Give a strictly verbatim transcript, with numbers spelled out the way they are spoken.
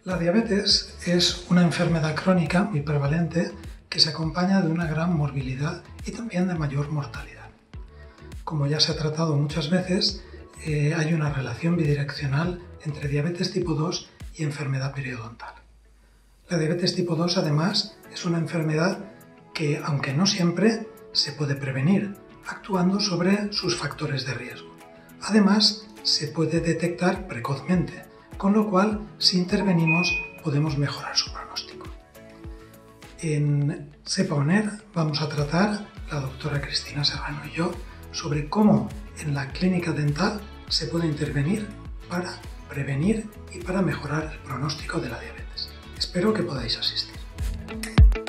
La diabetes es una enfermedad crónica muy prevalente que se acompaña de una gran morbilidad y también de mayor mortalidad. Como ya se ha tratado muchas veces, eh, hay una relación bidireccional entre diabetes tipo dos y enfermedad periodontal. La diabetes tipo dos, además, es una enfermedad que, aunque no siempre, se puede prevenir, actuando sobre sus factores de riesgo. Además, se puede detectar precozmente, con lo cual, si intervenimos, podemos mejorar su pronóstico. En SEPA-ONER vamos a tratar, la doctora Cristina Serrano y yo, sobre cómo en la clínica dental se puede intervenir para prevenir y para mejorar el pronóstico de la diabetes. Espero que podáis asistir.